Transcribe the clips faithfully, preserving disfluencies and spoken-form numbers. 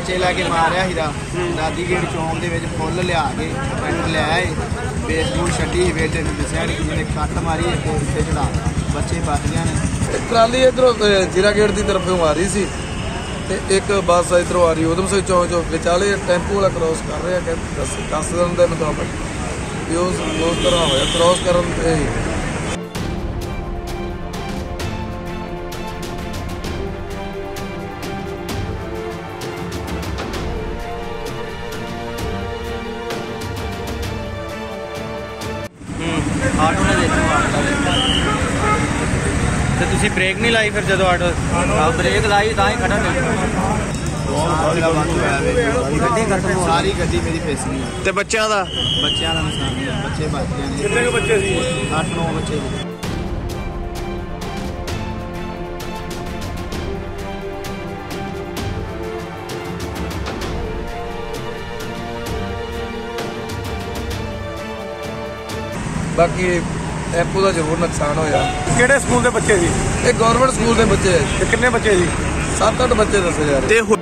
ਬੱਚੇ ਲੈ ਕੇ ਮਾਰਿਆ ਹੀਰਾ ਦਾਦੀ ਗੇਟ ਚੌਂਕ ਦੇ ਵਿੱਚ ਫੁੱਲ ਲਿਆ ਕੇ ਪਿੰਡ ਲਿਆਏ ਬੇਸਬੂਲ ਛੱਡੀ ਬੇਟੇ ਨੂੰ ਦੱਸਿਆ ਨਹੀਂ ਜਿਹਨੇ ਕੱਟ ਮਾਰੀ ਤੇ ਉੱਤੇ ਚੜਾ ਬੱਚੇ ਬਚ ਗਏ ਨੇ। ਟਰਾਲੀ ਇੱਧਰੋਂ ਜੀਰਾ ਗੇਟ ਦੀ ਤਰਫੋਂ ਆ ਰਹੀ ਸੀ ਤੇ ਇੱਕ ਬੱਸ ਇੱਧਰੋਂ ਆ ਰਹੀ ਉਧਮ ਸਿੰਘ ਚੌਂਕ ਚੋਂ ਵਿਚਾਲੇ ਟੈਂਪੂ ਵਾਲਾ ਕ੍ਰੋਸ ਕਰ ਰਿਹਾ ਕਿ ਦਸ ਦਿਨ ਦੇ ਮੁਤਾਬਕ ਇਹ ਉਸ ਉਸ ਤਰ੍ਹਾਂ ਹੋਇਆ ਕ੍ਰੋਸ ਕਰਨ ਤੇ ਆਟੋ ਨੇ ਦੇਖੋ ਤੇ ਤੁਸੀਂ ਬ੍ਰੇਕ ਨਹੀਂ ਲਾਈ ਫਿਰ ਜਦੋਂ ਆਟੋ ਆ ਬ੍ਰੇਕ ਲਾਈ ਤਾਂ ਹੀ ਖੜਾ ਨਹੀਂ ਸਾਰੀ ਗੱਡੀ ਮੇਰੀ ਫੇਸ ਗਈ ਤੇ ਬੱਚਿਆਂ ਦਾ ਬੱਚਿਆਂ ਦਾ ਨੁਕਸਾਨ ਹੈ ਬੱਚੇ ਬਚ ਗਏ ਨੇ। ਕਿੰਨੇ ਕੁ ਬੱਚੇ ਸੀ? ਅੱਠ ਨੌ ਬੱਚੇ। ਬਾਕੀ ਟੈਂਪੂ ਦਾ ਜ਼ਰੂਰ ਨੁਕਸਾਨ ਹੋਇਆ। ਕਿਹੜੇ ਸਕੂਲ ਦੇ ਬੱਚੇ ਸੀ? ਇਹ ਗਵਰਨਮੈਂਟ ਸਕੂਲ ਦੇ ਬੱਚੇ ਹੈ। ਤੇ ਕਿੰਨੇ ਬੱਚੇ ਸੀ? ਸੱਤ ਅੱਠ ਬੱਚੇ ਦੱਸੇ ਜਾ ਰਹੇ। ਤੇ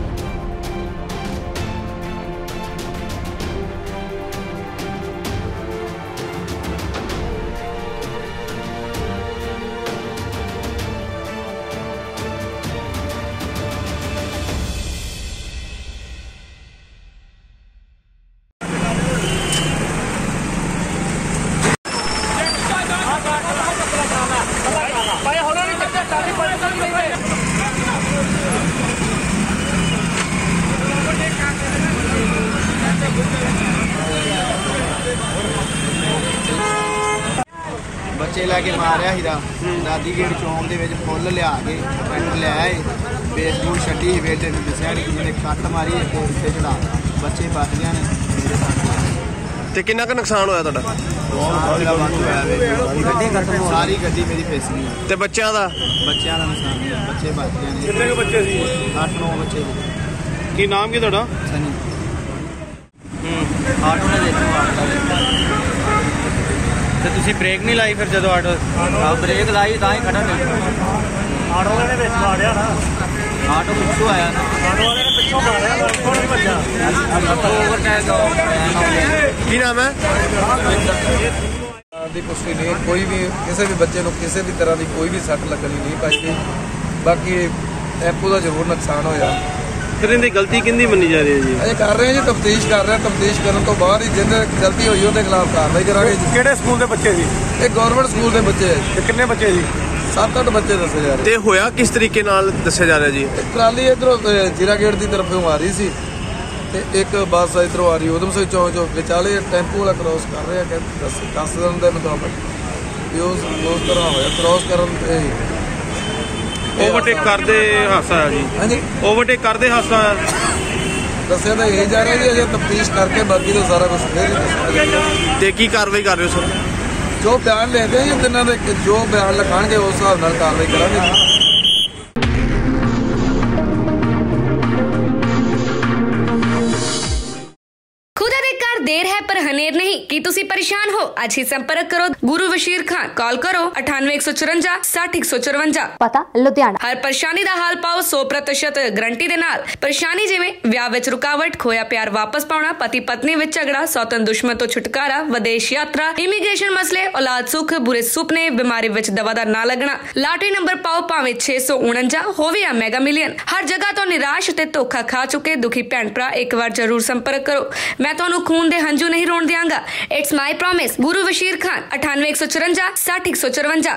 ਬੱਚੇ ਲੈ ਕੇ ਮਾਰਿਆ ਹੀਰਾ ਦਾਦੀ ਗੇਟ ਚੌਂਕ ਦੇ ਵਿੱਚ ਫੁੱਲ ਲਿਆ ਕੇ ਪਿੰਡ ਲਿਆਏ ਬੇਸਬੂਲ ਛੱਡੀ ਬੇਟੇ ਨੂੰ ਦੱਸਿਆ ਨਹੀਂ ਜਿਹਨੇ ਕੱਟ ਮਾਰੀ ਤੇ ਉੱਤੇ ਚੜਾ ਬੱਚੇ ਬਚ ਗਏ ਨੇ। ਤੇ ਕਿੰਨਾ ਕੁ ਨੁਕਸਾਨ ਹੋਇਆ ਤੁਹਾਡਾ? ਸਾਰੀ ਗੱਡੀ ਮੇਰੀ ਫੇਸ ਗਈ। ਤੇ ਬੱਚਿਆਂ ਦਾ ਬੱਚਿਆਂ ਦਾ ਨੁਕਸਾਨ ਹੈ ਬੱਚੇ ਬਚ ਗਏ ਨੇ। ਕਿੰਨੇ ਕੁ ਬੱਚੇ ਸੀ? ਅੱਠ ਨੌ ਬੱਚੇ। ਕੀ ਨਾਮ ਕੀ ਤੁਹਾਡਾ? ਸਨੀ। ਆਟੋ ਨੇ ਦੇਖੋ ਤੇ ਤੁਸੀਂ ਬ੍ਰੇਕ ਨਹੀਂ ਲਾਈ ਫਿਰ ਜਦੋਂ ਆਟੋ ਆ ਬ੍ਰੇਕ ਲਾਈ ਤਾਂ ਹੀ ਖੜਾ ਨਹੀਂ। ਆਟੋ ਵਾਲੇ ਨੇ ਵਿੱਚ ਮਾਰਿਆ ਨਾ। ਆਟੋ ਪਿੱਛੋਂ ਆਇਆ ਨਾ। ਆਟੋ ਵਾਲੇ ਨੇ ਪਿੱਛੋਂ ਮਾਰਿਆ ਉੱਥੋਂ ਨਹੀਂ ਭੱਜਾ। ਕੀ ਨਾਮ ਹੈ? ਦੀ ਪੁਸ਼ਟੀ ਨਹੀਂ ਕੋਈ ਵੀ ਕਿਸੇ ਵੀ ਬੱਚੇ ਨੂੰ ਕਿਸੇ ਵੀ ਤਰ੍ਹਾਂ ਦੀ ਕੋਈ ਵੀ ਸੱਟ ਲੱਗਣੀ ਨਹੀਂ ਪਾਈ। ਬਾਕੀ ਟੈਂਪੂ ਦਾ ਜ਼ਰੂਰ ਨੁਕਸਾਨ ਹੋਇਆ। ਫਿਰ ਇਹਦੀ ਗਲਤੀ ਕਿੰਦੀ ਮੰਨੀ ਜਾ ਰਹੀ ਹੈ ਜੀ? ਅਜੇ ਕਰ ਰਹੇ ਹਾਂ ਜੀ ਤਫਤੀਸ਼ ਕਰ ਰਹੇ ਹਾਂ। ਤਫਤੀਸ਼ ਕਰਨ ਤੋਂ ਬਾਅਦ ਹੀ ਜਿਹਨੇ ਗਲਤੀ ਹੋਈ ਉਹਦੇ ਖਿਲਾਫ ਕਾਰਵਾਈ ਕਰਾਂਗੇ ਜੀ। ਕਿਹੜੇ ਸਕੂਲ ਦੇ ਬੱਚੇ ਸੀ? ਇਹ ਗਵਰਨਮੈਂਟ ਸਕੂਲ ਦੇ ਬੱਚੇ ਹੈ। ਤੇ ਕਿੰਨੇ ਬੱਚੇ ਸੀ? ਸੱਤ ਅੱਠ ਬੱਚੇ ਦੱਸੇ ਜਾ ਰਹੇ। ਤੇ ਹੋਇਆ ਕਿਸ ਤਰੀਕੇ ਨਾਲ ਦੱਸਿਆ ਜਾ ਰਿਹਾ ਜੀ? ਟਰਾਲੀ ਇੱਧਰੋਂ ਜੀਰਾ ਗੇਟ ਦੀ ਤਰਫੋਂ ਆ ਰਹੀ ਸੀ ਤੇ ਇੱਕ ਬੱਸ ਇੱਧਰੋਂ ਆ ਰਹੀ ਉਧਮ ਸਿੰਘ ਚੌਂਕ ਚੋਂ ਵਿਚਾਲੇ ਟੈਂਪੂ ਵਾਲਾ ਕ੍ਰੋਸ ਕਰ ਰਿਹਾ ਕਿ ਦਸ ਦਿਨ ਦੇ ਮੁਤਾਬਕ ਇਹ ਉਸ ਉਸ ਤਰ੍ਹਾਂ ਹੋਇਆ ਕ੍ਰੋਸ ਕਰਨ ਤੇ ਓਵਰਟੇਕ ਕਰਦੇ ਹਾਦਸਾ ਆਇਆ ਜੀ। ਹਾਂਜੀ ਓਵਰਟੇਕ ਕਰਦੇ ਹਾਦਸਾ ਆਇਆ। ਦੱਸਿਆ ਤਾਂ ਇਹ ਜਾ ਰਿਹਾ ਜੀ ਅਜੇ ਤਫਤੀਸ਼ ਕਰਕੇ ਬਾਕੀ ਤਾਂ ਸਾਰਾ ਕੁਝ ਫੇਰ ਹੀ ਦੱਸਾਂਗੇ। ਤੇ ਕੀ ਕਾਰਵਾਈ ਕਰ ਰਹੇ ਹੋ ਸਰ? ਜੋ ਬਿਆਨ ਲੈਂਦੇ ਆ ਜੀ ਤਿੰਨਾਂ ਦੇ ਜੋ ਬਿਆਨ ਲਿਖਾਣਗੇ ਉਸ ਹਿਸਾਬ ਨਾਲ ਕਾਰਵਾਈ ਕਰਾਂਗੇ। देर है पर हनेर नहीं कि तुसी परेशान हो आज ही संपर्क करो गुरु वशीर खान। कॉल करो अठानवे एक सौ चुरंजा साठ एक सौ चुरवंजा। पता लुधियाना। हर परेशानी दा हाल पाओ सौ प्रतिशत गारंटी दे नाल। परेशानी जिवें विआह विच रुकावट, खोया प्यार वापस पाउणा, पति पत्नी विच झगड़ा, सौतन दुश्मन तो छुटकारा, विदेश यात्रा, इमीग्रेशन मसले, औलाद सुख, बुरे सुपने, बीमारी विच दवा दा ना लगना। लाटरी नंबर पाओ भावें छे सौ उनंजा होवे या मेगा मिलियन। हर जगह तो निराश ते धोखा खा चुके दुखी भैन भरा एक बार जरूर संपर्क करो। मैं तुहानू खून दे हंजू नहीं रोन दियांगा। It's my promise. गुरु वशीर खान अठानवे एक सौ चुरंजा साठ एक सौ चुरवंजा।